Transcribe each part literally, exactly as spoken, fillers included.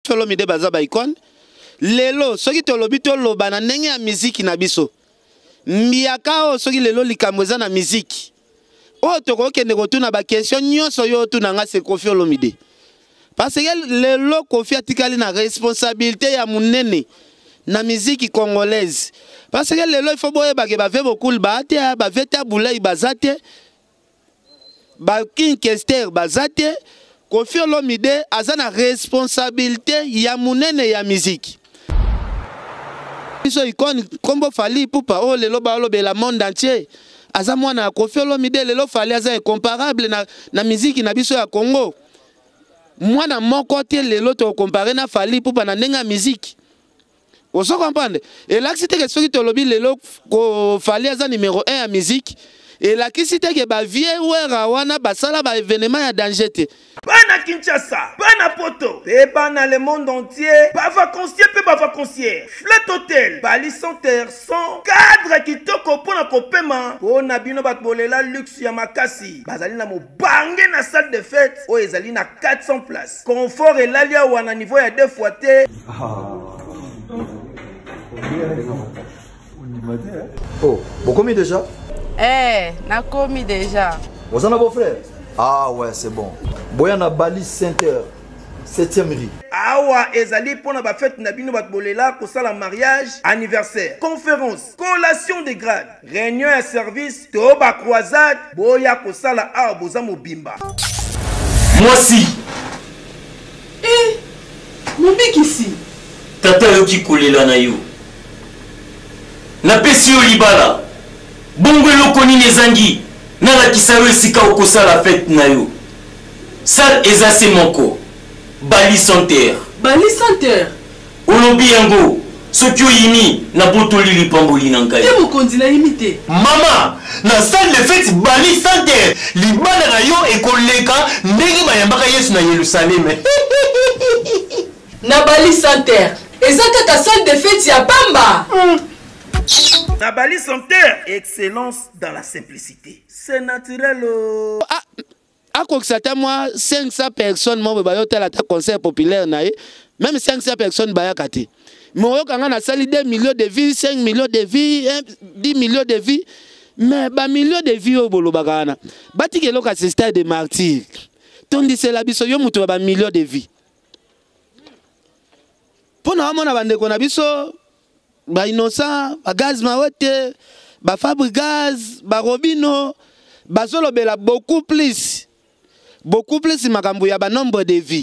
Koffi Olomide baza ba icône. Lelo soki tolobi to loba na ndenge ya musique na biso. Mbiaka o soki lelo likambo eza na musique. O toko kende kotuna ba question nyonso yo tuna nga se Koffi Olomide. Parce que lelo Koffi atikali na responsabilité ya munene na musique congolaise. Parce que lelo il faut boye ba ke ba ve beaucoup ba te ba veta boulay bazate. Ba King Kester bazate. Koffi Olomide aza na responsabilité ya munene ya musique. Biso icône kombo Fally Ipupa o lelo ba lobe la monde entier. Aza mwana Koffi Olomide lelo Fally aza incomparable na na musique na biso ya Congo. Mwana moko te lelo to comparer na Fally Ipupa na ndenga musique. Vous comprenez? Et là c'était que soki to lobi lelo ko Fally aza numéro un ya musique. Et là qui c'était que ba vieux wera wana basala ba événement ya danger te. Bana Kinshasa, bana Poto, et bana le monde entier, ba vacancier pe ba vacancier. Flat Hotel, Bali Center, son cadre kitoko pona kopema. Pona bino bat bolela luxe ya makasi. Bazali na mo bange na salle de fête, o ezali na quatre cents places. Confort et lalia wana niveau ya deux fois te. Oh, vous commis déjà? Eh, na commis déjà. Vous en avez beau frère? Ah ouais, c'est bon. Boyana Bali Center, septième rue. Awa ezali pona ba fête na bino bat bolela ko sala mariage, anniversaire, conférence, collation de grade, réunion et service, to ba croisade, boya ko sala a boza mobimba. Moi si. Eh, mon mec ici. Tata yoki kolela na yo. Na pesi yo libala. Bongo lokoni nezangi. Na la kisaro esika okosa la fête na yo. Sal ezase moko. Bali Center. Bali Center. Olobi yango. Soki oyini na botoli lipamboli na ngai. Te mokonzi na imité. Mama, na salle de fête Bali Center. Libala na yo ekoleka ndenge bayambaka Yesu na Yerusalem. Na Bali Center. Ezaka ta salle de fête ya Bamba. Mm. Na Bali Center, excellence dans la simplicité. C'est naturel. Ah, à quoi que ça moi cinq cents personnes moi ba yotel à ta concert populaire na même cinq cents personnes ba yakati. Moi quand on a sali deux millions de vies, cinq millions de vies, dix millions de vies, mais ba millions de vies au bolo bagana. Bati ke loka ce stade de martyr. Tondi c'est la biso yo mutu ba millions de vies. Pona mona bande ko na biso ba innocent, ba gaz mawete, ba Fabri Gaz, ba Robino, ba solo bela beaucoup plus. Beaucoup plus makambo ya ba nombre de vies.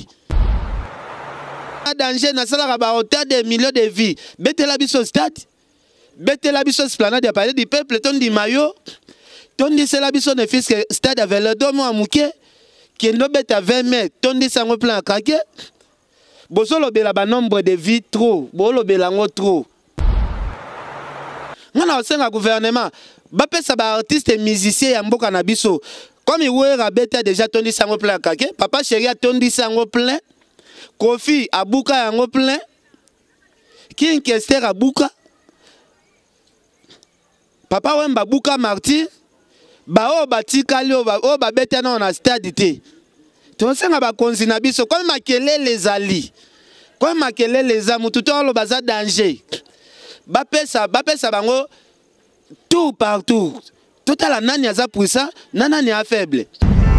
Danger na sala ba hauteur de millions de vies. Bete la biso stade. Bete la biso esplanade ya palais du peuple ton di mayo. Ton di c'est la biso ne fils que stade avec le domo amuke qui no bete à vingt mètres. Ton di sango plan kake. Bo solo bela ba nombre de vies trop. Bo lo bela ngo trop. On a aussi un gouvernement. Bapesa ba artiste et musicien ya mboka na biso. Comme il a déjà tondi sango plein kake, papa chéri a tondi sango plein, Koffi a bouka yango plein, King Kester a bouka, papa wemba bouka martyr, ba o ba tikali o ba o ba beta na na stade te. Tosenga ba konzi na biso comme makele les ali. Comme makele les amu tout lo baza danger. Bapesa bapesa bango tout partout. Total la nani aza puissant, nana ni a faible.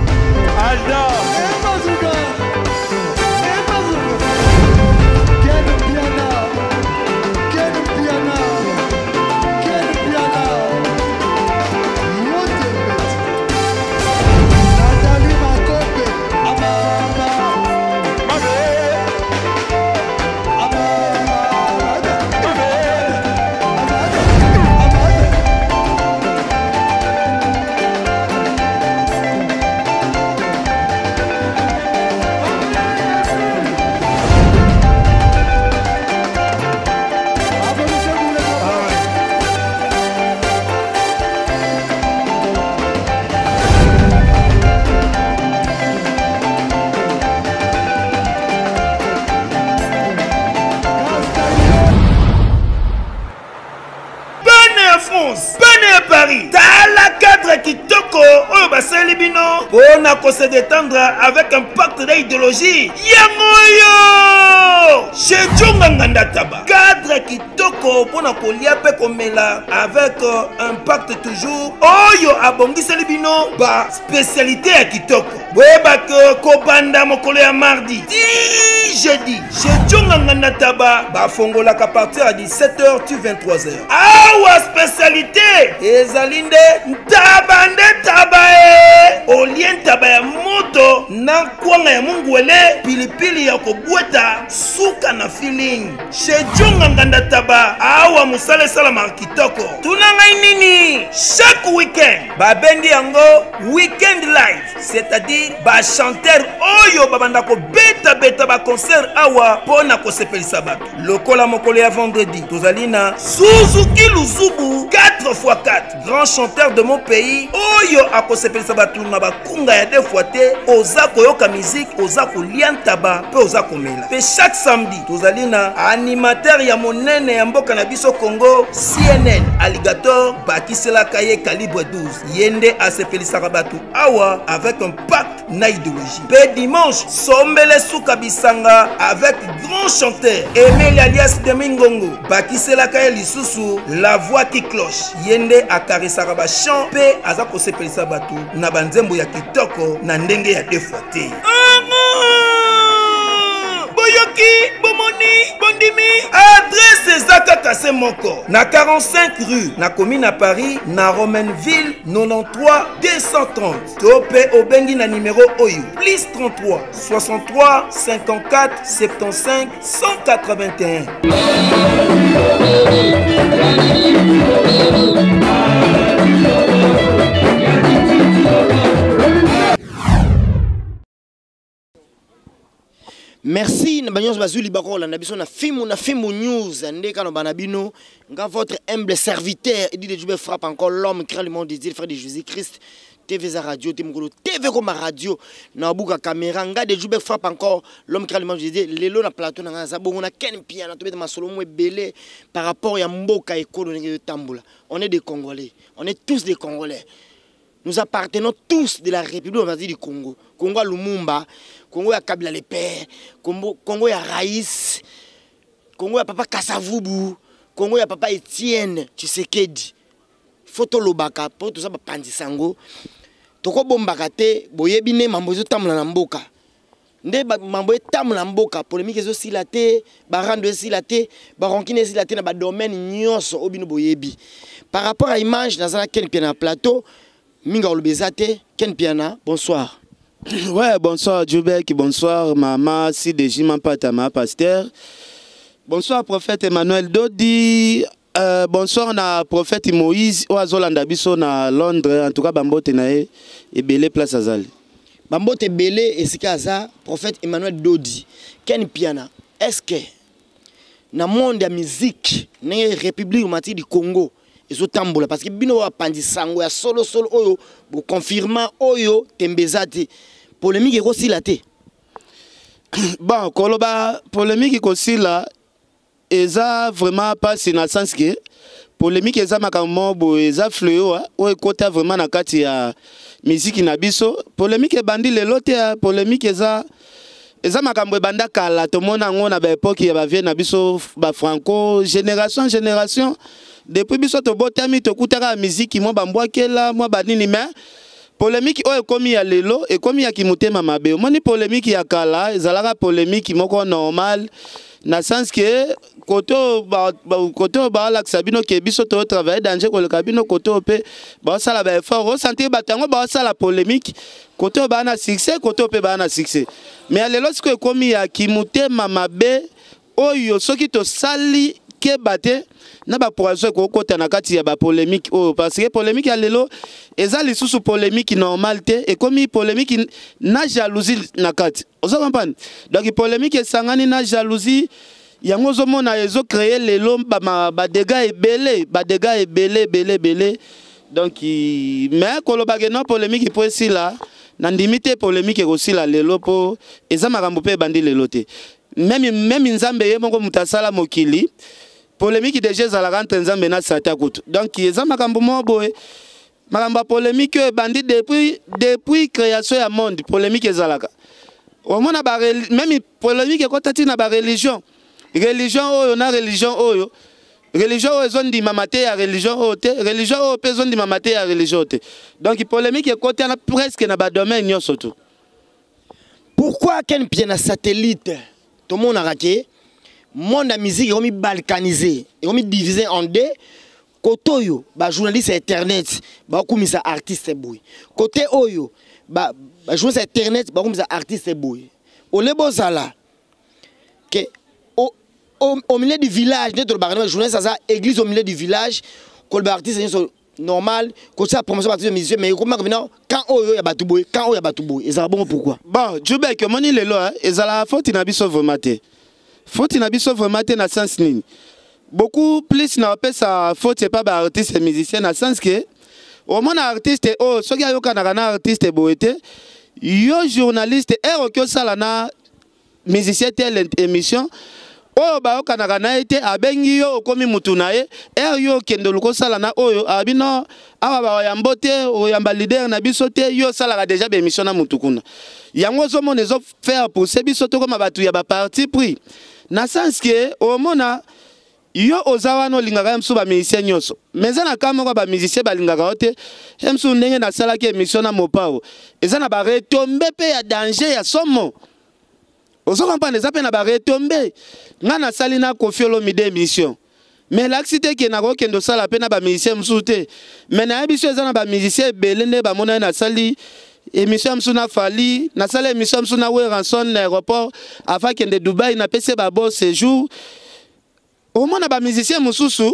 Paris, t'as la cadre qui toko, oh bah c'est libino, on a qu'on se détendre avec un pacte d'idéologie. Yangoyo! chez Djonga Nganda Taba. Cadre kitoko pona kolia pe komela avec euh, impact toujours. Oyo abongisa libino ba spécialité ya kitoko. Weba ke kobanda mokolo ya mardi. Di jeudi chez Djonga Nganda Taba ba fongola ka partir à dix-sept heures tu vingt-trois heures. Awa spécialité ezalinde tabande tabae. Olien taba ya moto na kwanga ya mungwele pilipili ya kobweta suka na feeling. Chez Djonga Nganda Taba awa musale sala markitoko. Tunanga nini chaque week-end babendi yango weekend live, c'est-à-dire ba chanteur oyo babanda ko beta beta ba concert awa pona ko sepelisa bato. Lokola mokolo ya vendredi tozalina Suzuki Luzubu quatre fois quatre, grand chanteur de mon pays oyo akosepelisa bato na bakunga ya deux fois te, oza koyoka musique, oza kolia ntaba pe oza komela. Pe chaque samedi tozalina animateur ya monene ya mboka na biso Congo C N N Alligator bakisela kaye calibre douze yende asepelisa bato awa avec un pacte na idéologie. Pe dimanche sombele suka bisanga avec grand chanteur Emile alias Demingongo bakisela kaye lisusu la voix qui cloche yende akarisaka ba chant pe aza kosepelisa bato na banzembo ya kitoko na ndenge ya deux fois te. Boyoki bomoni bondimi adresse ezaka kase moko na quarante-cinq rue na commune à Paris na Romainville quatre-vingt-treize deux cent trente. Tope obengi na numéro oyo plus trente-trois soixante-trois cinquante-quatre soixante-quinze cent quatre-vingt-un. Merci Nabanyos Bazuli Bakola Nabiso na Fimu na Fimu News Ndeka no Banabino nga votre humble serviteur Eddy de Djoubé frappe encore l'homme crée le monde dédié frère de Jésus-Christ T V za radio T V comme radio na buka caméra nga de Djoubé frappe encore l'homme crée le monde dédié lelo na plateau na za bongo na ken piano to beta masolo mo belé par rapport ya mboka économique de Tamboula. On est des Congolais, on est tous des Congolais. Nous appartenons tous de la République on va dire du Congo. Congo à Lumumba, Congo à Kabila le père, Congo, Congo à Raïs, Congo à Papa Kassavubu, Congo à Papa Etienne Tshisekedi. Photo lobaka pour tout ça bapandi sango. Toko bombaka te boyebine mambo zo tamula na mboka. Nde mambo tamula na mboka polémique zo silate, barando silate, baronkine silate na ba domaine nyonso obino boyebi. Par rapport à image dans un ken piana plateau, Minga Olbezate, Ken Piana, bonsoir. Ouais, bonsoir Djoubek, bonsoir maman, si de Jiman Patama, pasteur. Bonsoir prophète Emmanuel Dodi, euh, bonsoir na prophète Moïse, Oazolanda Biso na Londres, en tout cas Bambote nae, et Belé place Azali. Bambote Belé et Sikaza, prophète Emmanuel Dodi, Ken Piana, est-ce que dans le monde de la musique, dans la République du Congo, ezotambola parce que bino wapandi sango ya solo solo oyo bo confirma oyo tembezate polémique ekosila te. Bon koloba polémique ekosila eza vraiment pas na sens que polémique eza makambo bo eza fléau o ekota vraiment na kati ya musique na biso polémique ebandi lelo te polémique eza eza makambo ebanda kala to mona ngo na ba époque ya ba vie na biso ba franco génération génération. Depuis biso to botami to kutaka musique mo bambwakela mo banini mais polémique o ekomi ya lelo ekomi ya kimutema mabe moni polémique ya kala ezalaka polémique moko normal na sens que koto ba koto ba la sabino ke biso to travailler danger ko le kabino koto pe ba sala ba effort o sentir batango ba sala polémique koto ba na succès koto pe ba na succès mais lelo siko ekomi ya kimutema mabe oyo soki to sali ke bate na ba poison ko kota na kati ya ba polémique oh parce que polémique ya lelo eza lisusu polémique normal te et comme polémique na jalousie na kati ozo comprendre donc polémique esangani na jalousie yango zo mona ezo créer lelo ba ba dégâts ebele ba dégâts ebele belé belé donc mais ko lo bageno polémique pour si là na ndimité polémique aussi la lelo po eza makambo pe bandi lelo te même même nzambe ye moko mutasala mokili polémique déjà za la rentre nzambe na sata kutu donc eza makambo mo boye makambo polémique bandi depuis depuis création ya monde polémique ezalaka au mona ba même polémique ko tati na ba religion religion oyo na religion oyo religion oyo ezondima mate ya religion oyo te religion oyo mpe ezondima mate ya religion te donc polémique ekoti ana presque na badomaine nyonso tu. Pourquoi ken pie na satellite tomonaka ke monde ya musique ekomi balkanisé ekomi divisé en deux. Côté oyo ba journaliste internet ba kumisa artiste boy côté oyo ba ba journaliste internet ba kumisa artiste boy ole bozala que au, au, au milieu du village net le barano journaliste ça église au milieu du village que le artiste c'est normal que ça promotion artiste musicien mais comment venir quand oyo ya batu boy quand oyo ya batu boy et ça bon pourquoi bon jube que moni lelo et ça la faute na biso vraiment te faute na biso vraiment te na sens nini. Beaucoup plus na pesa faute c'est pas ba artiste et musicien dans le sens que au moins artiste oh so ga yo kana kana artiste boete yo journaliste et okyo sala na musicien tel émission oh ba yo kana kana été abengi yo komi mutu na ye er yo kendo luko sala na oyo abino awa ba yambote o yamba leader na biso te yo sala déjà ba émission na mutu kuna yango zo mon ezo faire pour se biso to comme batu ya ba parti pris na sens que au moins yo ozawa no lingaka msu ba musicien nyonso mais na kama ko ba musicien ba lingaka ote msu ndenge na sala ke émission na mopao eza na ba retombe pe ya danger ya somo ozo comprendre ça pe na ba retombe nga na sali na kofiolo mide émission mais l'accident ke na ko kendo sala pe na ba musicien msu te mais na émission eza na ba musicien belende ba mona na sali émission msu na fali na sala émission msu na we ranson aéroport afin kende Dubaï na pese ba beau séjour. Au moins, les musiciens mususu,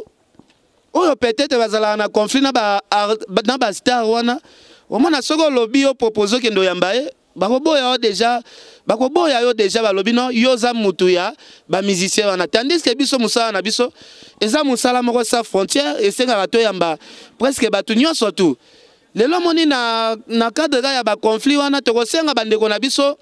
ou peut-être bazala na conflit na ba na ba star wana. Au moins, na soko lobby o proposé que ndo yambaye, ba ko boya déjà, ba ko boya yo déjà ba lobby no yo za mutu ya ba musicien wana. Tandis que biso musala na biso, eza musala moko sa frontière et c'est ngaka to yamba presque batu nyonso tu. Lelo moni na na cadre ya ba conflit wana to ko senga bandeko na biso.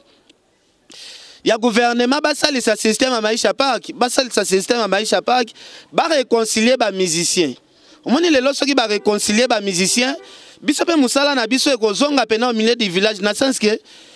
Ya gouvernement basali sa système à Maïcha Park, basali sa système à Maïcha Park, ba réconcilier ba musiciens. Au moins les lorsque qui ba réconcilier ba musiciens, biso pe musala na biso eko zonga pena au milieu du village na sens que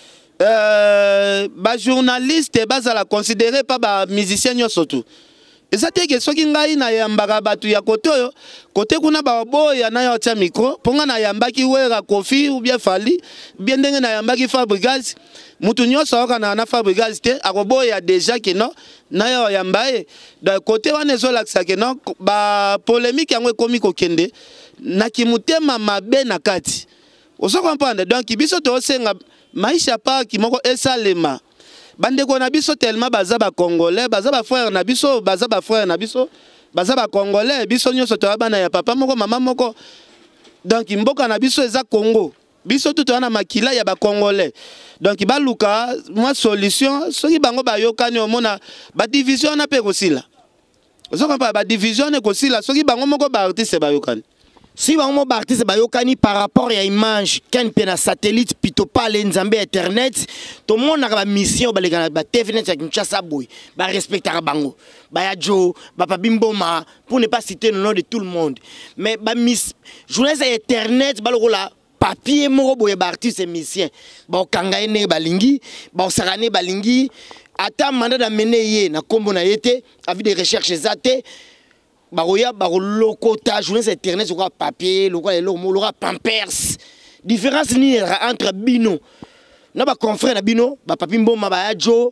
euh ba journaliste bazala considéré pas ba musicien nyonso tout. Et ça te que soki ngai na yambaka batu ya kote oyo, kote kuna ba boya na yo tia micro, ponga na yambaki wera Kofi ou bien Fali, bien ndenge na yambaki Fabregas. Mutu nyonso okana na Fabregas te akoboya déjà que non na yo yambaye de côté wana ezolakisa que non ba polémique yango ekomi kokende na kimutema mabe na kati oso comprendre donc biso to senga Maïcha Park moko esalema bandeko na biso tellement baza ba congolais baza ba frère na biso baza ba frère na biso baza ba congolais biso nyonso to bana ya papa moko mama moko donc mboka na biso eza Congo biso tout wana makila ya ba congolais donc ba luka moi solution soki bango ba yokani omona ba division na pe kosila ozo kompa ba division ne kosila soki bango moko ba artiste ba yokani si bango ba artiste ba yokani par rapport ya image ken pe na satellite pito pale nzambe internet to mona ba mission ba legana ba T V net ya Kinshasa boy ba respecter bango ba ya Jo ba Pabimboma pour ne pas citer le nom de tout le monde mais ba miss journaliste internet ba lokola papier moko boye ba artiste et musicien ba okanga ene balingi ba osakane balingi ata mandat d'amener ye na kombo na yete avis de recherche zate ba roya ba lokota journaliste internet sur papier lokola le mo lokola Pampers différence ni entre bino na ba confrère na bino ba Pabimboma ba ya Jo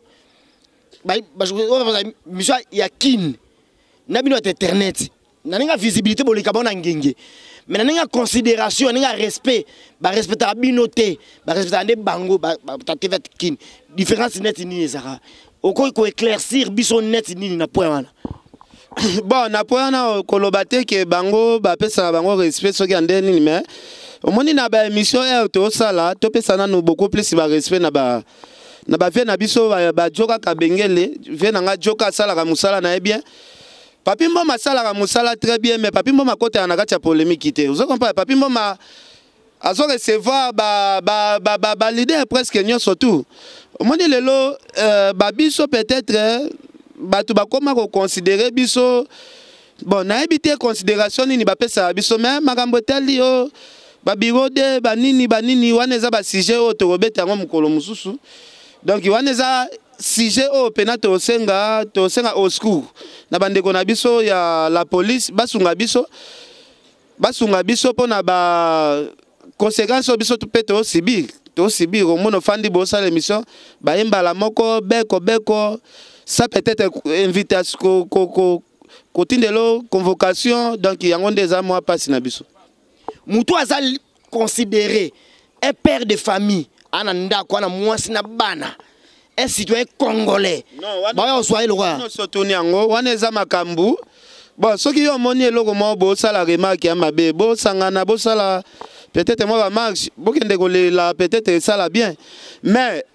ba ba mission ya kin na bino internet na ninga visibilité bolika bona ngenge mais na considération na respect ba respecter binoté ba respecter bango ba tatevet kin différence net ni ezara oko ko éclaircir biso net ni na point wana bon na point na kolobate ke bango ba pesa bango respect soki ande ni mais au moins na ba émission er to sala to pesa na no beaucoup plus ba respect na ba na ba vie na biso ba joka kabengele vie na nga joka sala ka musala na e bien Papi Mboma sala ka musala très bien mais Papi Mboma kote anakati ya polémique te. Vous comprenez Papi Mboma azo recevoir ba ba ba ba, ba leader presque nyonso tout. Omoni lelo euh, ba biso peut-être ba tu ba koma ko considérer biso bon na ebité considération ni ba pesa biso mais makambo tali yo ba birode ba nini ba nini wana za ba sujet o to robeta ngo mukolo mususu. Donc wana za sujet o pena to senga to senga au secours na bandeko na biso ya la police basunga biso basunga biso pona ba conséquence biso to peto sibir to sibir au mono fandi bo sa l'émission ba imbala moko beko beko ça peut-être invitation ko ko ko kotindelo convocation donc yango ndeza moi passe na biso mutu azali considéré un père de famille ananda ko na mwasi na bana un citoyen congolais. Non, surtout Nyango, on est à Makambu. Bon, ce qui est moni eloko mo bo sala remarque ya mabe bo sangana bo sala peut-être moi va marche beaucoup de la peut-être ça la bien mais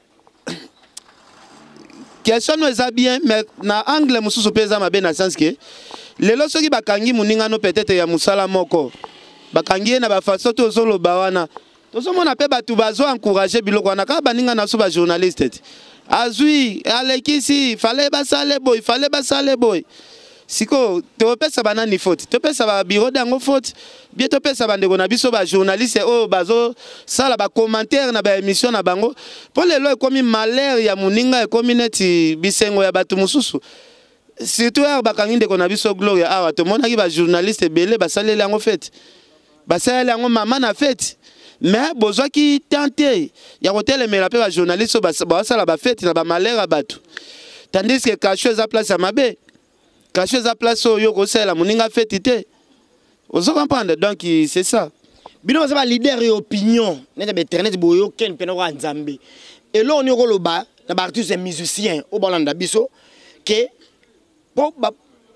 question nous est bien mais na angle mususu pesa mabe na sens que lelo soki bakangi muninga no peut-être ya musala moko bakangi na ba façon to zolo bawana to so mona pe batu bazo encourager biloko na ka baninga na so ba journaliste azui alekisi fallait basale boy fallait basale boy siko to pesa banani faute to pesa ba bureau dango faute bien to pesa bandeko na biso ba journaliste o bazo sala ba commentaire na ba émission na bango pour lelo ekomi malheur ya muninga ekomi neti bisengo ya batu mususu surtout er bakangi ndeko na biso gloria awa to monaki ba journaliste belé basaleli yango fête basaleli yango mama na fête mais besoin qui tenter ya hôtel mais la pe ba journaliste ba sala ba fête na ba malheur batu tandis que caché za place ya mabe caché za place yo ko sala muninga fête té ozo comprendre donc c'est ça bino ba leader et opinion net ba internet boyo ken pena wa nzambe et là on y koloba na ba artiste musicien au balanda biso que po ba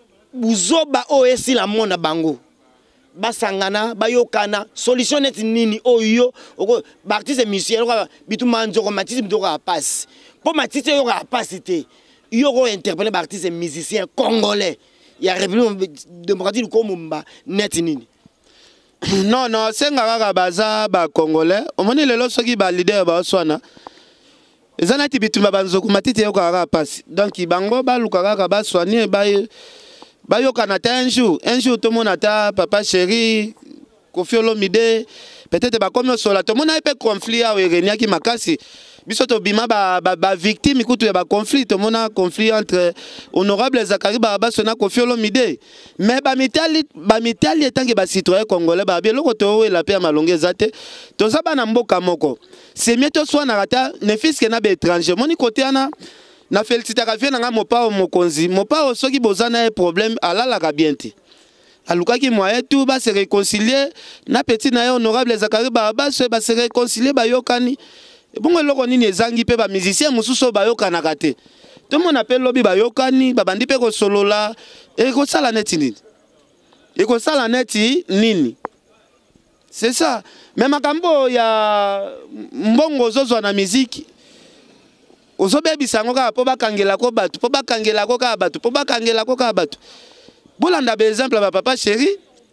buzoba o esi la mona bango basangana bayokana solution net nini oyo oko ba artiste musicien ko bitu manzo ko matisi bitu ko passe po matisi yo ko passe té yo ko interpréter ba artiste musicien congolais ya République démocratique ko mumba net nini non non senga kaka baza ba congolais omoni lelo soki ba leader ba oswana ezana ti bitumba banzo ko matiti yo ko passe donc bango ba luka kaka ba soigner ba bayo kanata un jour un jour tout le monde ata papa chéri Koffi Olomide peut-être ba comme sola tout le monde a peu conflit a renia ki makasi biso to bima ba ba victime ikutu ya ba conflit tout le monde a conflit entre honorable Zakari Baraba sona Koffi Olomide mais ba mitali ba mitali etant que ba citoyen congolais ba bien loko to la paix malonge zate to za ba na mboka moko c'est mieux to soit na rata ne fils que na ba étranger moni côté ana na félicité ka vient nga mopa o mokonzi mopa o soki bozana un problème ala la kabienti aluka ki moyen tout ba se réconcilier na petit na honorable Zakari Baraba se ba se réconcilier ba yokani bongo loko nini ezangi pe ba musicien mususu ba yokana kate tout le monde appelle lobby ba yokani ba bandi pe ko solola e ko sala neti nini e ko sala neti nini c'est ça même makambo ya mbongo zozo na musique ozobebisa ngo ka po bakangela ko batu po bakangela ko ka batu po bakangela ko ka batu bolanda be exemple ba papa chéri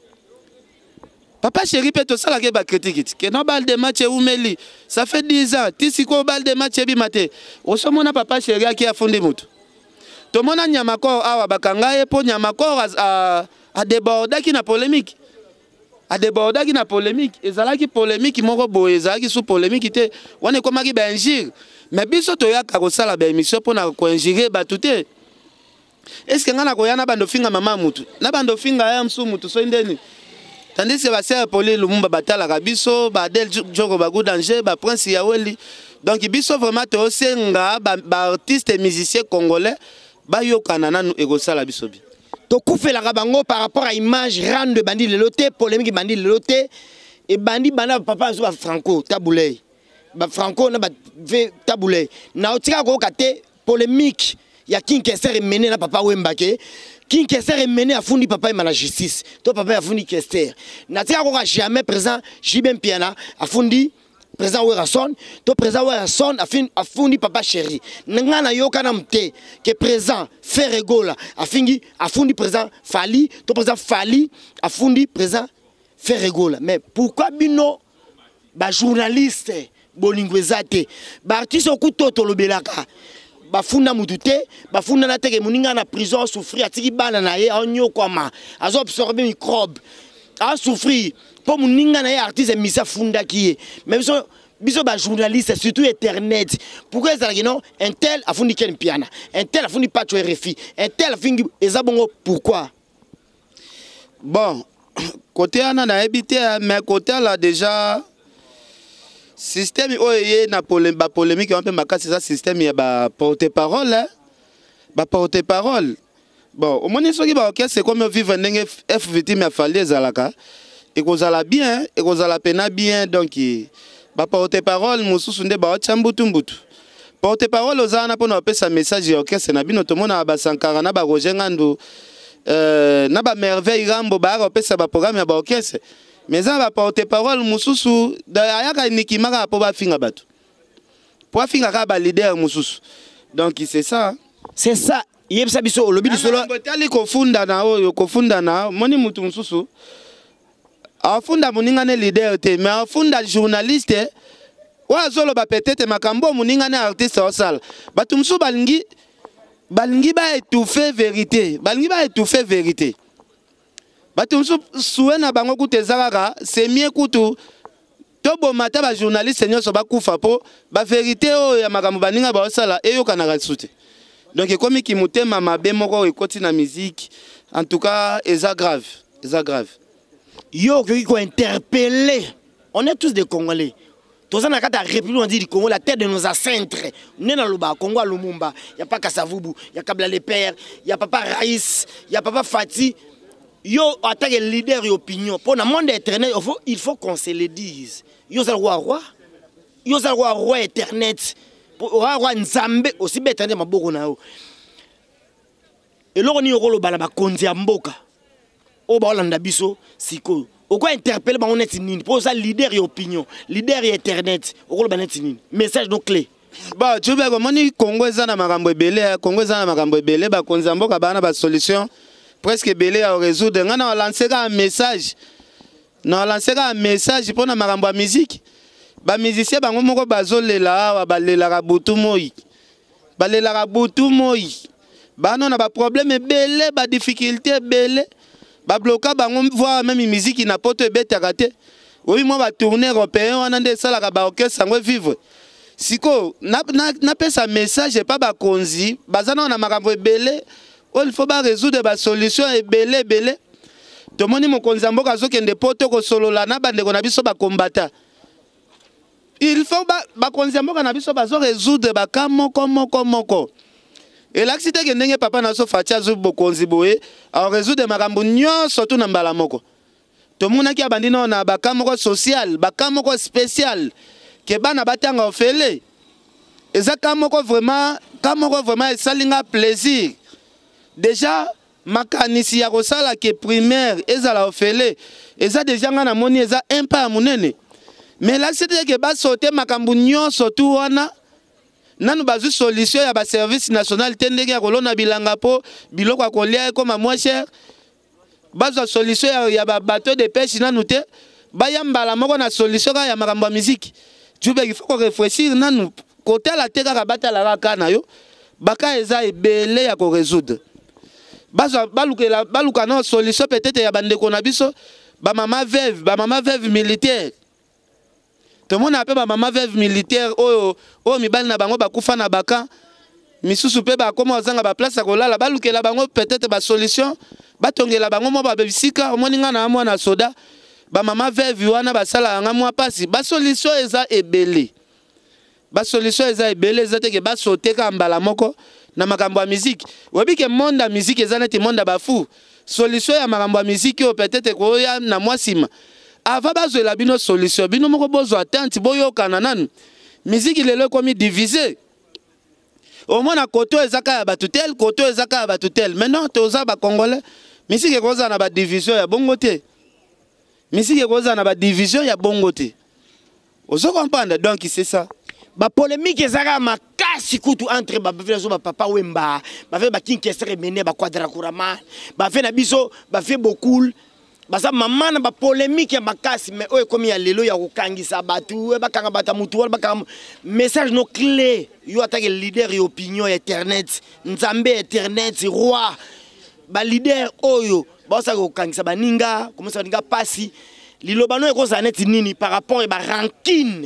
papa chéri peut to sala ke ba critique que no bal de match umeli ça fait dix ans tisi ko bal de match bi maté osomona papa chéri aki afundi mutu to mona nyama ko awa bakanga e po nyama ko a a déborder ki na polémique a déborder ki na polémique ezalaki polémique moko boye ezalaki sous polémique té wane komaki ba injure mais biso to ya ka kosala ba émission pona ko injure ba tuté est-ce que ngana ko yana bando finga mama mutu na bando finga ya msu mutu so ndeni tandis que ba sœur Pauline Lumumba batala ka biso ba del joko ba go danger ba prince ya weli donc biso vraiment to senga ba, ba artiste musicien congolais ba yokana nanu e kosala biso bi to kufela ka bango par rapport à image rande bandi leloté polémique bandi leloté et bandi bana papa so ba Franco Taboulay ba Franco na ba Taboulay na otika ko kate polémique ya Kinkeser mené na papa Wembake Kinkeser mené a fundi papa ma la justice to papa a fundi Kester na tika ko jamais présent Jibem Piana a fundi présent Werason to présent Werason a fin a fundi papa chéri ngana yoka na mte que présent Ferregola a fingi a fundi présent Fali to présent Fali a fundi présent Ferregola mais pourquoi bino ba journaliste bolingwezate ba artiste okutoto lobelaka bafunda mutute bafunda na teke muninga na prison souffrir atiki bana na ye onyo kwama azo absorber microbe a souffrir po muninga na ye artiste misa funda kiye même so biso ba journaliste surtout internet pourquoi ça non un tel a fondé ken piana un tel a fondé patcho R F I un tel a fondé ezabongo pourquoi bon côté ana na habité mais côté là déjà système oye na polémique polémique un peu makasi ça système ya ba porte-parole ba porte-parole bon au moins soki ba OK c'est comme vivre ndenge F victime ya fali ezalaka et kozala bien et kozala pena bien donc ba porte-parole mususu nde ba chambutu mbutu porte-parole ozana pona pesa message ya OK c'est na bino to mona ba Sankara na ba Roger Ngandu euh na ba merveille rambo ba pesa ba programme ya ba OK mais ça va porte-parole mususu da ayaka nikimaka po ba finga bato po finga ka ba leader mususu donc c'est ça c'est ça yebisa biso olobi lisolo botali ko funda na oyo ko funda na moni mutu mususu afunda muninga ne leader te mais afunda journaliste wa zolo ba peut-être makambo muninga ne artiste osala bato mususu balingi balingi ba étouffer vérité balingi ba étouffer vérité bato mususu suena bango kutezaka c'est mieux kutu tobo mata ba journaliste nyoso bakufa po ba vérité oyo ya makambo baninga ba osala eyokanaka sute donc comme qui mutema mabe moko ekoti na musique en tout cas eza grave eza grave yo qui ko interpeller on est tous des Congolais tous en akata République on dit du Congo la terre de nos ancêtres né dans le bas Congo Lumumba y a pas Kasavubu y a Kabila le père y a papa Raïs y a papa Fati yo attaque leader et opinion pour le monde éternel il faut il faut qu'on se le dise yo za roi roi yo za roi roi éternel roi roi nzambe aussi bétane maboko na yo et loko ni rolo bala ba konzi ya mboka o ba olanda biso siko o quoi interpeller ba on est nini pour ça leader et opinion leader et internet o rolo ba net nini message donc clé ba tu be ko moni Congo ezana makambo ebele Congo ezana makambo ebele ba konzi ya mboka bana ba solution presque belé à résoudre ngana lancer un message na lancer un message pour na makambo ya musique ba musicien bango moko bazolela wa balela ka butu moi balela ka butu moi bano na ba problème belé ba difficulté belé ba bloquer bango voir même musique na poto ebetaka te oui moi ba tourner européen wana nde sala ka ba orchestre ngo vivre siko na na pesa message pas ba konzi bazana na makambo belé il faut pas résoudre la solution et belé belé. Tout le monde mon konzambo kazo kende poto ko solo la na bande ko na biso ba combattant. Il faut ba ba konzambo ka na biso ba zo résoudre ba kamoko moko moko. Et l'accident que ndenge papa na so fatia zo bokonzi boye a résoudre makambo nyo surtout na mbala moko. Tout le monde qui a bandi na ba kamoko social, ba kamoko spécial ke bana batanga ofele. Et ça kamoko vraiment kamoko vraiment salinga plaisir. Déjà makanisi ya kosala ke primaire ezala ofele eza déjà ngana moni eza impa munene mais là c'est que ba sauter makambu nyonso tu wana nanu bazu solution ya ba service national tendenge ya kolona bilanga po biloko akolia comme moins cher bazo solution ya, ya ba bateau de pêche nanu te ba yambala moko na solution ya makambo ya musique tu be il faut réfléchir nanu côté la teka ka batala ka na yo baka eza ebele ya ko résoudre baza balukela baluka na solution peut-être ya bande ko na biso ba mama veuve ba mama veuve militaire tout le monde appelle ba mama veuve militaire o o mibali na bango bakufa na baka misusu pe ba koma ozanga ba place ko lala balukela bango peut-être ba solution batongela bango mo ba bisika omoninga na mwana soda ba mama veuve wana basala nga mwa pasi ba solution eza ebele ba solution eza ebele eza te ke ba sauter ka mbala moko na makambo ya musique webi ke monde ya musique eza neti monde ba fou solution ya makambo ya musique o peut-être ko ya na mwasima ava bazwela bino solution bino moko bozo attente boyokana nanu musique lelo komi divisé au moins na koto ezaka ya batutel koto ezaka ya batutel maintenant toza ba congolais musique koza na ba division ya bongo te musique koza na ba division ya bongo te ozo comprendre donc c'est ça ba polémique ezaka makasi kutu entre ba bafela zo ba papa wemba ba fe ba kinkestre mené ba quadra kurama ba fe na biso ba fe beaucoup basa mama na ba polémique ya makasi mais oyo komi ya lelo ya kokangisa batu ba kanga bata mutu ba kanga message no clé yo attaque leader et opinion internet nzambe internet roi ba leader oyo ba sa kokangisa baninga comment ça ninga pasi liloba no ekozana neti nini par rapport à ba rancune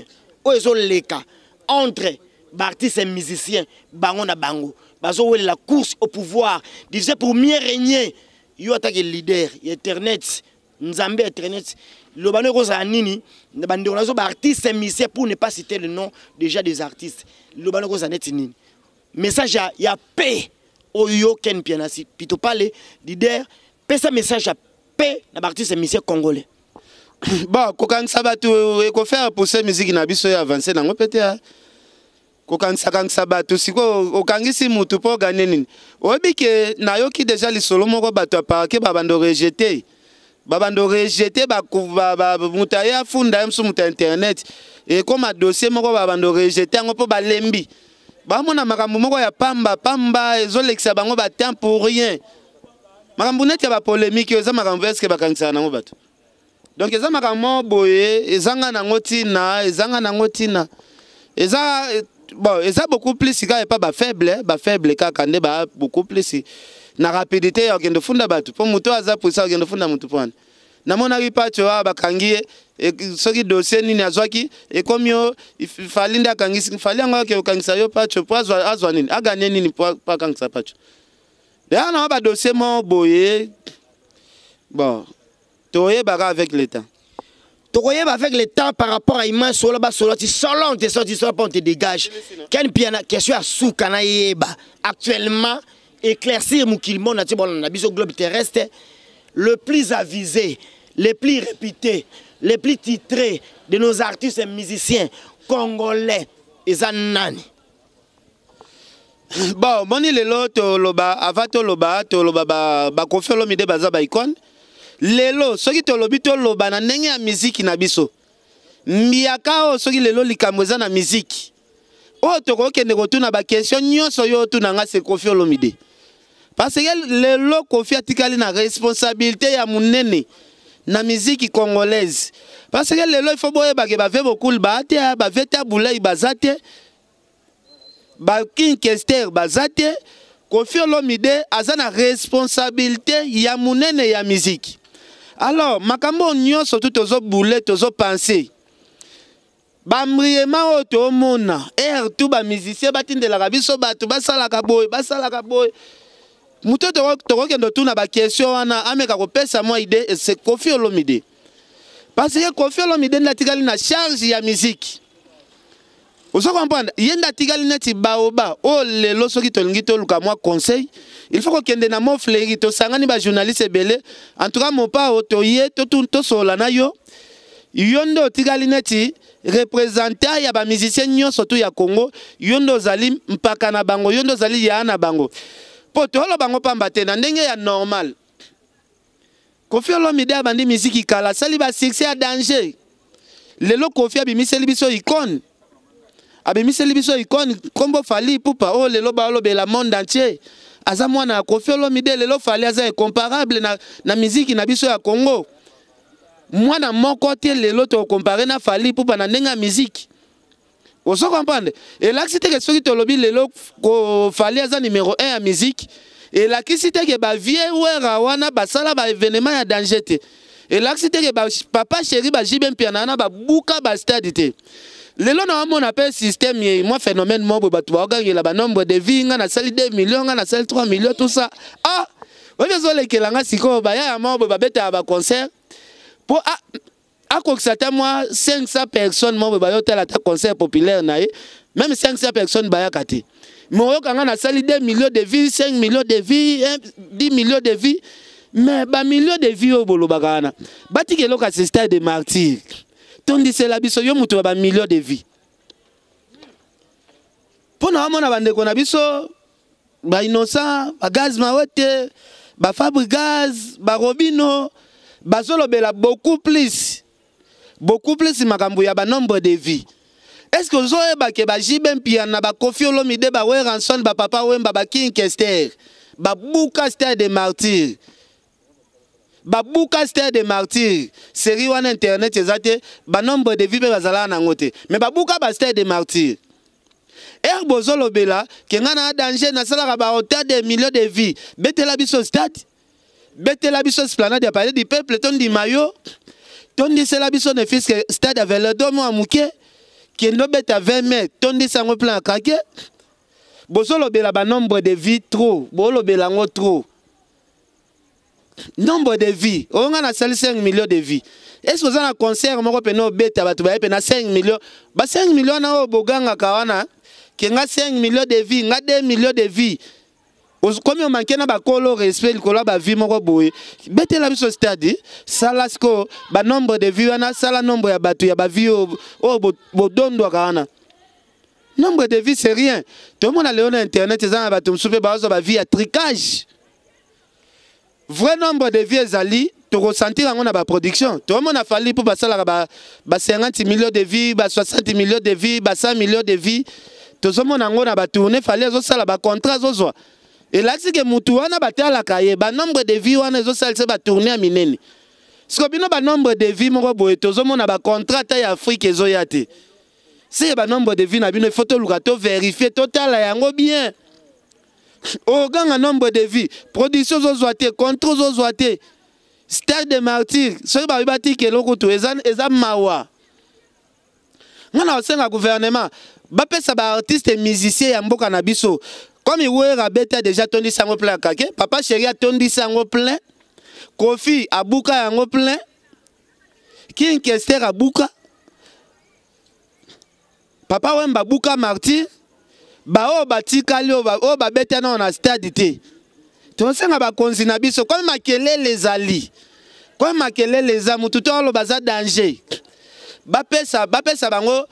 oyo ezoleka entre baartiste et musicien bango na bango bazowelela la course au pouvoir disait pour mieux régner yo atake leader internet nzambe internet le bano kozala nini na bandeko nazo baartiste et musicien pour ne pas citer le nom déjà des artistes le bano kozala neti nini message ya, ya paix oyo ken pianasi pito pale leader pesa message ya paix na baartiste et musicien congolais. Bon, kokangisa batu eko faire pousser musique na biso ya avancer nango pete ya kokangisa kangisa batu siko okangisi mutu po gagner nini obike na yoki déjà lisolo moko batu apake babando rejeter babando rejeter ba ba mutaya funda msu muta internet et comme dossier moko babando rejeter ngo po balembi ba mona makambo moko ya pamba pamba ezolekisa bango ba temps pour rien makambo net ya ba polémique eza makambo eske bakangisa nango batu. Donc eza makambo boye ezanga nango tina ezanga nango tina eza bon eza beaucoup plus ka pas ba faible ba faible ka kande ba beaucoup plus na rapidité ya kende funda batu po muto aza puisa kende funda mutu pwana na mona ripacho ba kangie soki dossier nini azwaki e komio ifalinde akangisi fali ngo ke okangisa yo pacho po azwa azwa nini aganye nini po pa kangisa pacho ya na ba dossier mo boye bon Toye baga avec l'État. Toye avec l'État par rapport à Iman Solo ba Solo ti solo te sorti solo on te dégage. Quelle piana question à soukana yeba actuellement éclaircir Moukilmon na ti bon na biso globe terrestre le plus avisé, les plus réputés, les plus titrés de nos artistes et musiciens congolais eza nani. Bon, moni lelo to loba avato loba to loba ba ba kofelo mide baza ba icon. Lelo soki tolobi toloba na ndenge ya miziki na biso mbiaka o soki lelo likambo eza na miziki o tokokende kotuna ba question nyonso yo tuna nga se Koffi Olomide parce que lelo Koffi atikali na responsabilité ya munene na miziki congolaise parce que lelo il faut boyeba ke ba ve beaucoup ba te ba veta bulai bazate ba King Kester bazate Koffi Olomide aza na responsabilité ya munene ya miziki. Alors, makambo nyonso tout tozo boule tozo penser. Bambriema o to mona, er tout ba musicien batindela ka biso batu basala ka boy, basala ka boy. Muto to to kendo tuna ba question wana ameka ko pesa moi idée c'est Koffi Olomide. Parce que Koffi Olomide ndatikali na charge ya musique. Vous comprenez? Yenda tigali neti baoba. Oh lelo soki tolingi to luka moi conseil. Il faut que kende na mo fleri to sangani ba journaliste belé. En tout cas mon pa to ye to to sola na yo. Yondo tigali neti représentant ya ba musicien nyonso to ya Congo. Yondo zali mpaka na bango, yondo zali ya na bango. Po to lo bango pamba te na ndenge ya normal. Koffi Olomide abandi musique kala sali ba succès à danger. Lelo Koffi abimiseli biso icône. Abimiseli biso icône kombo fali pupa oh lelo ba lobe la monde entier aza mwana Koffi Olomide lelo fali aza incomparable na na musique na biso ya Congo mwana moko te lelo to comparer na fali pupa na ndenga musique oso comprendre et là c'était que soki to lobi lelo ko fali aza numéro un ya musique et là qui c'était que ba vie wera wana basala ba événement ya danger te et là c'était que ba papa chéri ba jibem piana na ba buka ba stade te. Lelo na on appelle système moi phénomène mo batu ba gagner la nombre de vie nga na sali deux millions nga na sali trois millions tout ça ah on veut les kelanga siko ba ya mo ba beta ba concert pour ah à quoi que ça moi cinq cents personnes mo ba yo tel ta concert populaire na même cinq cents personnes ba ya kati mo yo nga na sali deux millions de vie cinq millions de vie dix millions de vie mais ba millions de vie au bolo bagana batike loka ce stade de martyr. Tondi c'est la biso yo mutu ba millions de vies. Pona mona bande ko na biso ba innocent ba gaz mawote ba Fabri Gaz ba Robino ba zolo bela beaucoup plus beaucoup plus makambo ya ba nombre de vies. Est-ce que zo e ba ke ba jibem piana ba Koffi Olomide ba we ranson ba papa wemba ba King Kester ba buka stade de martyr. Babuka stade de martyr série wana internet ezate ba nombre de vies bazala na ngote mais babuka ba stade de martyr er bozolo bela ke ngana danger na sala ba hauteur de millions de vies betela biso stade betela biso esplanade ya palais du peuple ton di mayo ton di sela biso ne fisque stade avec le domo amuke kendo beta vingt mètres tondi sango plan kake boso lobela ba nombre de vie trop bo lobela ngo trop nombre de vie on a sali cinq millions de vie est-ce que vous avez un concert moko peno beta batu ba pena cinq millions ba cinq millions na o boganga kawana kenga cinq millions de vie nga deux millions de vie comme on manque na ba kolo respect ko ba vie moko boye bete la biso stade salasko ba nombre de vie wana sala nombre ya batu ya ba vie o bodondo kana nombre de vie c'est rien tout le monde a le internet ça ba tum soupe ba ba vie à tricage vrai nombre de vie ezali to ressentir en ba production tout le monde a fallu pour ba sala ba ba cinquante millions de vie ba soixante millions de vie ba cent millions de vie tout le monde a ngona ba tourner fallait zo sala ba contrat zo et là c'est que mutu wana batala kaye ba nombre de vie wana zo sala se ba tourner a minene ce bino ba nombre de vie moko boye to zo mona ba contrat ya Afrique ezo yate c'est ba nombre de vie na bino il faut to luka to vérifier total yango bien au ganga nombre de vie production zo zoate contrôle zo zoate stade de martyr so ba bati ke loko to ezan eza mawa ngana osenga gouvernement ba pesa ba artiste musicien ya mboka na biso comme il a bêta déjà tondi sango plein kake papa chéri a tondi sango plein Kofi a buka yango plein King Kester a buka papa wemba buka martyr ba o batikali o ba o ba beta na na stade te to senga ba konzi na biso comme makelele ezali comme makelele eza mutu to lo baza danger ba pesa ba pesa bango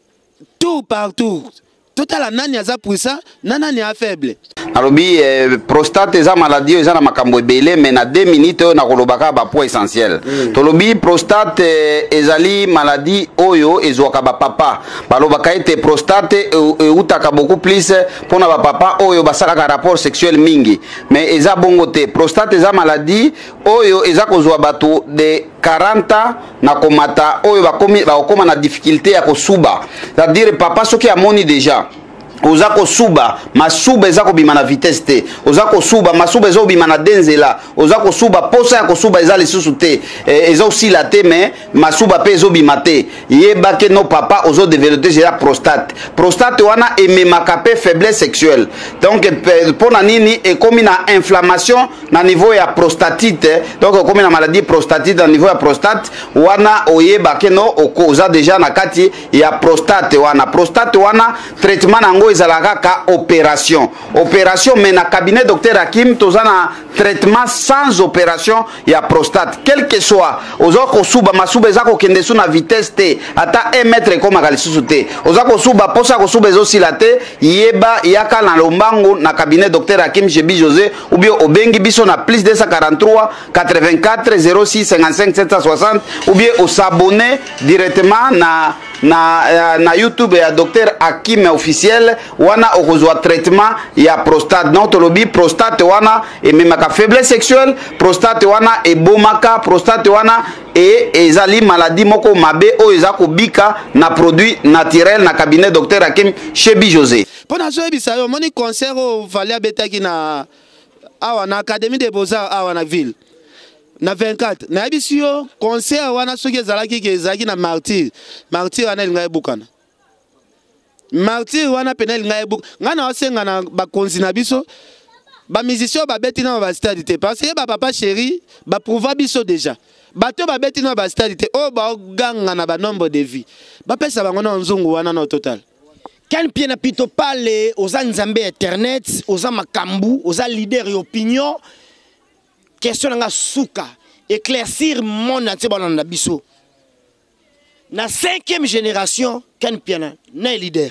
tout partout total nani aza puissant nani a faible alobi eh, prostate eza maladie eza na makambo ebele mais na deux minutes na kolobaka ba point essentiel mm. tolobi prostate eh, ezali maladie oyo ezwaka ba papa balobaka ete prostate eutaka beaucoup plus pona ba papa oyo basalaka rapport sexuel mingi mais eza bongo te prostate eza maladie oyo eza kozwa bato de quarante na komata oyo bakomi bakoma na difficulté ya kosuba c'est-à-dire papa soki amoni déjà oza kosuba masuba eza kobima na vitesse te oza kosuba masuba eza kobima na denzela oza kosuba posa ya kosuba eza lisusu te eh, eza osila te mais masuba pe ezobima te yeba ke no papa ozo développer déjà prostate prostate wana ememaka pe faiblesse sexuelle donc pona nini ekomi na inflammation na niveau ya prostatite donc ekomi na maladie prostatite na niveau ya prostate wana oyeba ke no oza déjà na kati ya prostate wana prostate wana traitement nango ezalaka ka opération opération mais na cabinet docteur Hakim tozana traitement sans opération ya prostate quel que soit ozo ko suba masuba ezako kende su na vitesse te ata un mètre comme akali susu te ozo ko suba posa ko suba ezo silate yeba yaka na lombango na cabinet docteur Hakim Jebi José ou bien obengi biso na plus deux cent quarante-trois quatre-vingt-quatre zéro six cinquante-cinq sept cent soixante ou bien au s'abonner directement na na na YouTube ya docteur Hakim officiel wana okozwa traitement ya prostate non tolobi prostate wana et même ka faiblesse sexuelle prostate wana e bomaka prostate wana et ezali maladie moko mabe o ezako bika na produit naturel na cabinet docteur Hakim Chebi José pona so ebisa yo moni concert o valia betaki na awa na académie des beaux-arts awa na ville na vingt-quatre na ebisi yo concert wana soki ezalaki ke ezalaki na martyr martyr wana elinga ebukana martyr wana pena elinga ebuka nga na osenga na bakonzi na biso bamusicien babeti na bastade te parce que bapapa chéri baprouva biso déjà bato babeti na bastade te oyo baganga na banombre de vie bapesa bango na nzungu wana na total Ken Pien na pito pale oza nzambe internet oza makambu oza leader et opinion question nga suka éclaircir mon entier balon na biso na cinquième génération Ken Pien na leader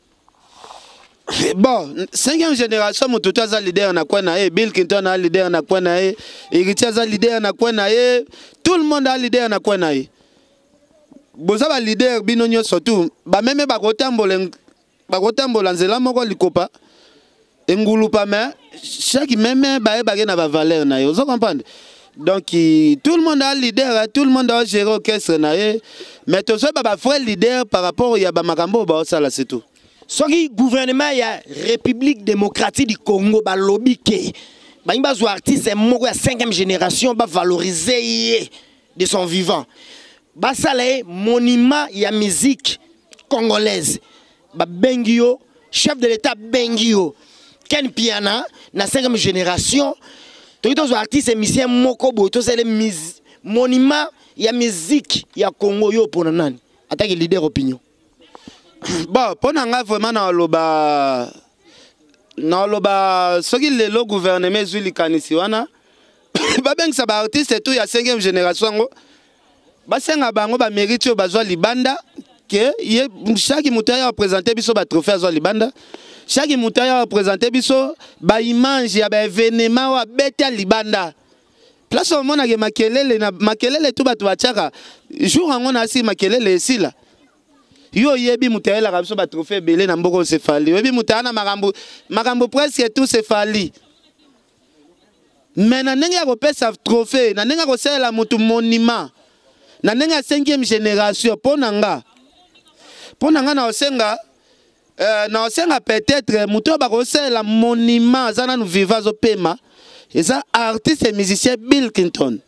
bon cinquième génération motutu aza leader na kwa na ye Bill Clinton a leader na kwa na ye Héritier aza leader na kwa na ye tout le monde a leader na kwa na ye boza ba leader bino nyonso tu ba meme ba kotambola ba kotambola nzela moko likopa engulupa mais chaque même ba ba na ba valeur na yo, vous comprenez? Donc tout le monde a leader, tout le monde a géré orchestre na ye, mais tout ça ba frère leader par rapport ya ba makambo ba ça là c'est tout. Soki gouvernement ya République démocratique du Congo ba lobby ke ba imba zo artiste moko ya cinquième génération ba valoriser de son vivant. Ba salé monument ya musique congolaise ba bengio chef de l'état bengio Ken Piana na cinquième génération to ito artiste musicien moko bo to c'est le monument ya musique ya Congo yo pona nani attaque leader opinion. Bon pona nga vraiment na loba na loba soki lelo gouvernement zuli kanisi wana ba bengisa ba artiste tout ya cinquième génération ngo ba senga bango ba mérite ba zwa libanda que chaque moutaya représenter biso ba trophée azwa libanda chaque moutaya représenter biso ba image ya ba événement wa beta libanda place au mona ke makelele na makelele tout bato bachaka jour ngo na si makelele esila yo yebi moutaya la biso ba trophée belé na mboko se fali yebi moutaya na makambo makambo presque tout se fali mais na ndenge ya kopesa trophée na ndenge ya kosala mutu monument na ndenge ya cinquième génération pona nga pona nga na osenga euh, na osenga peut-être muto ba kosala monument zana nu viva zo pema eza artiste et musicien Bill Clinton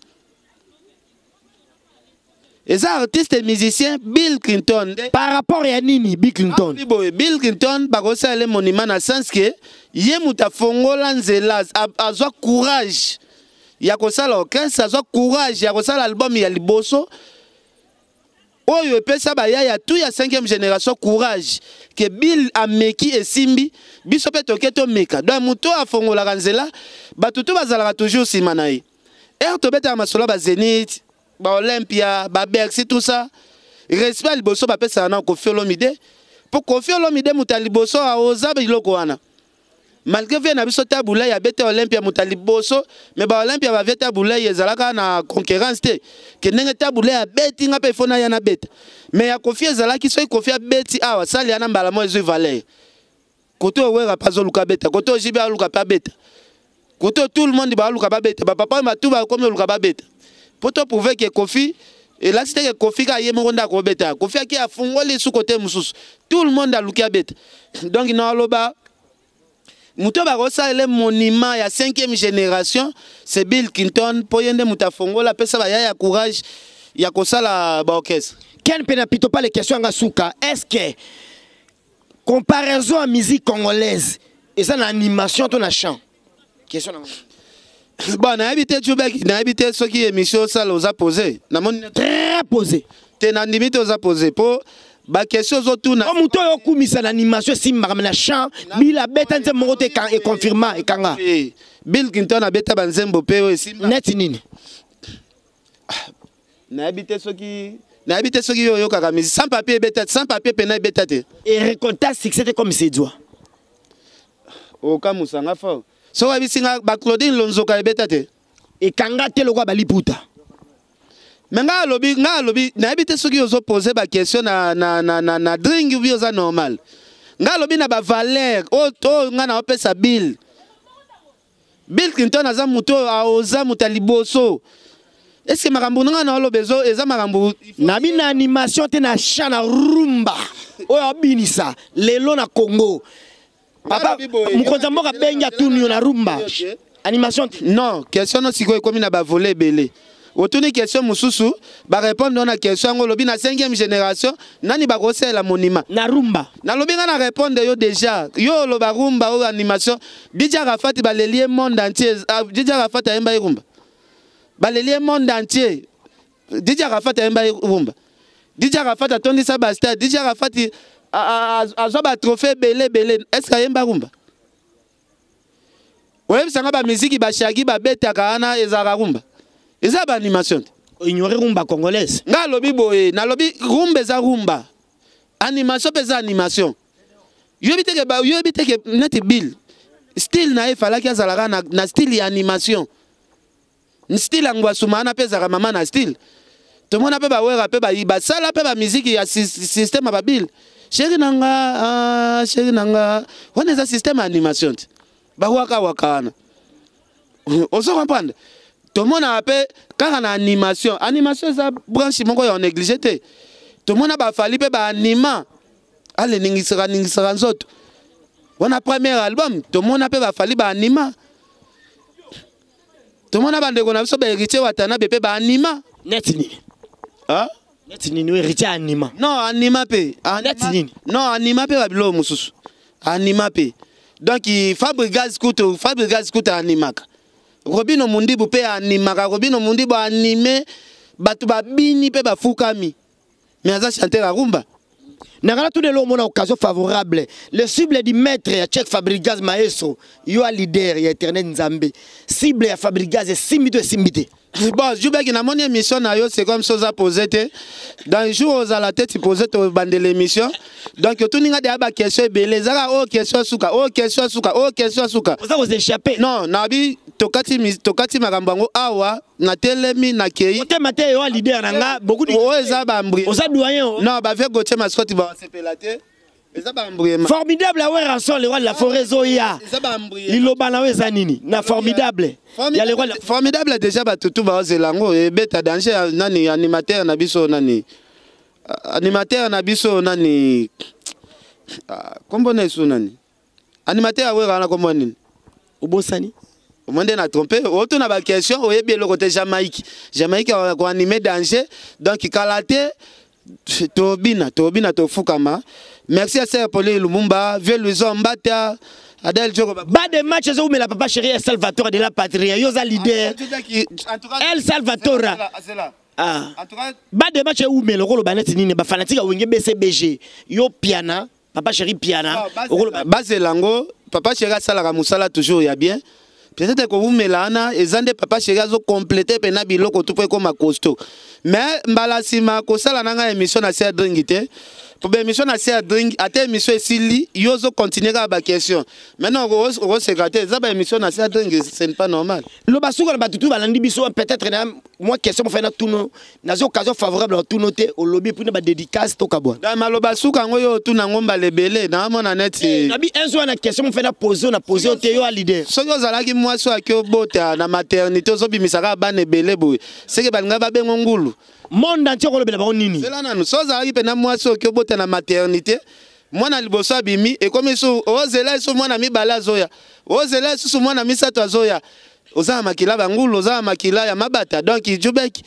eza artiste et musicien Bill Clinton par rapport à nini Bill Clinton ah, oui, Bill Clinton ba kosala monument na sens que ye muta fongola nzela azwa courage ya kosala orchestre azwa courage ya kosala album ya liboso oyo epesa baya ya tout ya cinquième génération courage que Bill ameki esimbi biso pe toke to meka donc muto afongola kanzela batutu bazalaka toujours sima na ye er to beta masolo ba Zénith ba Olympia ba Bercy tout ça respect liboso ba pesa na Koffi Olomide pour Koffi Olomide muta liboso a oza biloko wana malgré que na biso tabula ya beta Olympia muta liboso mais ba Olympia ba veta tabula ezalaka na concurrence te ke ndenge tabula ya beti nga pe fona ya na beta mais ya Koffi ezalaki so Koffi beti awa sali ana mbala mo ezo valeur koto wera pazo luka beta koto jiba luka pa beta koto tout le monde ba luka ba beta ba papa ma tout ba comme luka ba beta poto prouver que Koffi et là c'était que Koffi ka ye mo nda ko beta Koffi aki afungoli su côté mususu tout le monde a luka beta donc na loba muto ba kosa le monument ya cinquième génération c'est Bill Clinton po yende mutafongola pesa ba ya courage ya kosala ba orchestre Ken pena pito pas les questions nga suka est-ce que comparaison à musique congolaise et ça l'animation ton chant question bon na habité Tchubek na habité ce qui émission ça l'osa posé na mon très posé te na limite osa posé po ba question zo tuna o muto yo kumisa l'animation simba na chant bila beta nze moto kan et confirma et kanga Bill Clinton a beta banzembo pe o simba net nini na habité ce qui na habité ce qui yo yo kaka mais sans papier beta sans papier pena beta te et récolter succès comme c'est doit o kamusanga fo so wa bisinga ba Claudine Lonzoka ebeta te et kanga te lokwa baliputa mais nga lobi nga lobi na ebite soki ozo poser ba question na na na na, na drink bi oza normal nga lobi na ba valeur o to nga na opesa Bill Bill Clinton aza muto a oza mutaliboso est-ce que makambo nga na lobezo eza makambo na bina animation te na chana rumba oyo binisa lelo na Congo papa mukonza mboka benga tunyo na rumba animation non question no siko ekomi na ba voler belé otuni question mususu ba répondre na question ngo lobi na cinquième génération nani ba kosela la monument na rumba na lobi nga na répondre yo déjà yo lo ba rumba o animation D J Rafati ba lelie monde entier D J Rafati ayemba rumba ba lelie monde entier D J Rafati ayemba rumba D J Rafati atondi sa ba star D J Rafati azwa ba trophée belé belé est-ce que ayemba rumba ouais sanga ba musique ba shagi ba beta kana ezara rumba eza ba animation ignorer rumba congolaise nga lobi boye na lobi rumba eza rumba animation pesa animation yo biteke ba yo biteke net Bill style na efala ki azalaka na, na style ya animation style angwa sumana pesa mama na style to mona pe ba wera pe ba ba sala pe ba musique ya système ba Bill chéri nanga ah chéri nanga on eza système animation ba waka wakana on se comprendre tout le monde a appelé car en animation animation ça branche moko ya négligé te tout le monde a fallu pe ba anima allez ningisera ningisera nzoto on a premier album tout le monde a pe ba fallu ba anima tout le monde a bande ko na biso ba héritier watana pe ba anima net ni ah neti nini héritier anima non anima pe neti nini non anima pe babilo mususu anima pe donc Fabregas kuto Fabregas kuto animaka Robino Mundibu pe animaka Robino Mundibu anime batu babini pe bafukami mais aza chanter la rumba. Nagala tout de l'eau mon occasion favorable. Le cible du maître ya Cheikh Fabregas Maestro, yo a leader ya Éternel Nzambe. Cible ya Fabregas et simito et simité. Bon, je vais na mon émission na yo c'est comme ça ça posé dans le jour aux à la tête posé au bande de l'émission. Donc tout ninga de ba question belé zaka oh question suka oh question suka oh question suka. Ça vous échappez. Non, nabi tokati tokati makambango awa na telemi na kei. Ote maté yo a leader nanga beaucoup de oh eza ba mbri. Oza doyen. Non, ba fait Gauthier mascotte ba sepelaté. Formidable à rançon le roi de la forêt Zoya. Liloba na weza nini na formidable. Il y a le roi formidable déjà ba tutu ba zelango et beta danger nani animateur na biso nani. Animateur na biso nani. Kombo na iso nani. Animateur awe na kombo nini. Obosani. Au monde na trompé, auto na ba question o yebi le côté Jamaïque. Jamaïque ko animé danger donc kalaté tobina tobina tofukama. Merci à Sir Pauline Lumumba, Vieux Louison Mbata, Adèle Djoko. Bas de match, où mais la papa chérie El Salvatore de la patrie, Yosa leader. El Salvatore. Ah. Bas de match où mais le rôle banet ni ba fanatique a wingé B C B G. Yo piana, papa chérie piana. Bas Lango, papa chérie Salara Moussala toujours ya bien. Peut-être que vous melana et zande papa chérie zo compléter pena biloko tout comme à costaud. Mais mbalasima ko sala nanga émission na ser dringité. Pour l'émission na ser drink à tes émission ici yo zo continuer à ba question. Maintenant au secrétaire ça ba émission na ser drink c'est pas normal. Le basuka ba tutu balandi biso peut-être moi question pour faire na tout no na occasion favorable à tout noter au lobby pour na dédicace to kabwa. Dans ma lobasuka ngoyo tout na ngomba lebele na mona net. Nabi un soir na question pour faire na poser na poser au teyo à leader. So yo zalaki moi so akio bota na maternité zo bimisaka ba ne belé boy. C'est que banga ba bengo ngulu. Monde entier ko lobela ba nini. C'est là nanu so zalaki pena moi so akio bota na maternité. Moi na liboso abimi et comme so ozela so moi na mi bala zoya. Ozela so moi na mi sato zoya. Oza makila bangulu oza makila ya mabata donc Jubek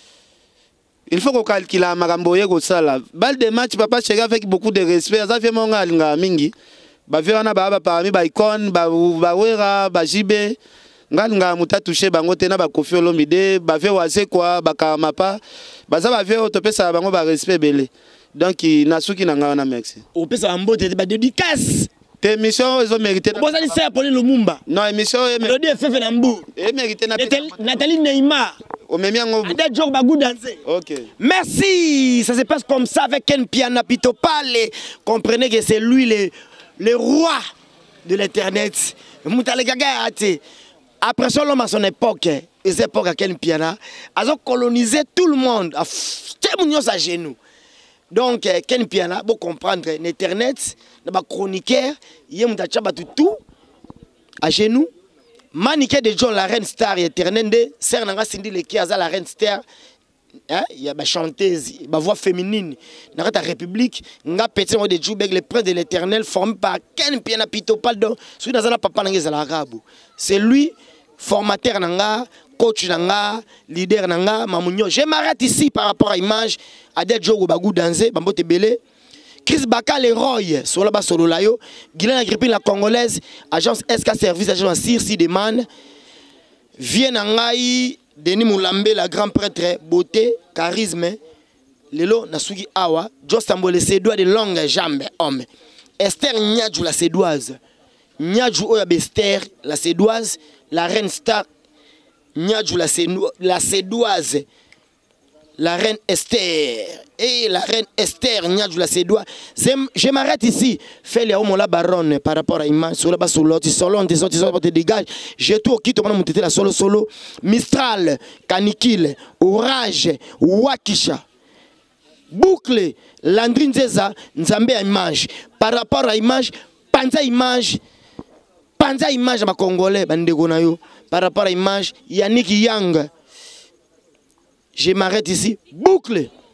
il faut qu'on calcule makambo ye ko sala balle de match papa chéri avec beaucoup de respect ça fait mon ngalinga mingi ba verana ba ba parmi ba icon ba ba wera ba jibe ngalinga muta toucher bango tena ba Koffi Olomide ba ve wase quoi ba kamapa ba za ba ve otopesa bango ba respect belé donc nasuki na ngana merci o pesa mbote ba dédicace. Tes émissions, ils ont mérité. Vous allez faire Pauline Lumumba. Non, émission, ils ont mérité. Nathalie Neymar. Ok. Merci. Ça se passe comme ça avec Ken Piana Pito Pale. Comprenez que c'est lui le, le roi de l'Internet. Après ça, l'homme à son époque, les époques à Ken Piana, ils ont colonisé tout le monde. À genoux. Donc, Ken Piana, pour comprendre, l'Internet, les chroniqueurs, il y a tout à genoux. Maniqué de John, la reine star éternelle, Sernanga Cindy Lekiaza, la reine star, il y a des chanteuses, ma voix féminine, dans la République, nga petit de Djoubek, le prince de l'éternel, formé par Ken Piana Pito Paldo, celui dans la papa nangé l'arabe. C'est lui, formateur nanga, coach nanga, leader nanga, mamounio. Je m'arrête ici par rapport à l'image, à des Djogo Bagou Danze, Bambote Belé, Chris Baka le Roy, sur la base solo layo, Guylaine Agrippine la Congolaise, agence S K Service, agence Circi Demande, Vienne Angaï, Denis Moulambe, la grand prêtre, beauté, charisme, Lelo Nasugi Awa, Jos Tambole, ses doigts de longues jambes, homme. Esther Nyadjou, la sédoise. Nyadjou Oyab Esther, la sédoise, la reine star, Nyadjou, la sédoise. La reine Esther. Et la reine Esther, Nyadjou, la sédoise. Je m'arrête ici. Fais les hommes la baronne par rapport à Iman. Sur la bas solo, tu solo, tu solo, tu solo, tu dégages. J'ai tout qui te m'a monté la solo solo. Mistral, Canicule, Orage, Wakisha. Boucle, Landrine Zeza, Nzambe à image. Par rapport à image, Panza image. Panza image à ma Congolais, Bandegonayo. Par rapport à image, Yannick Yang. Je m'arrête ici. Boucle.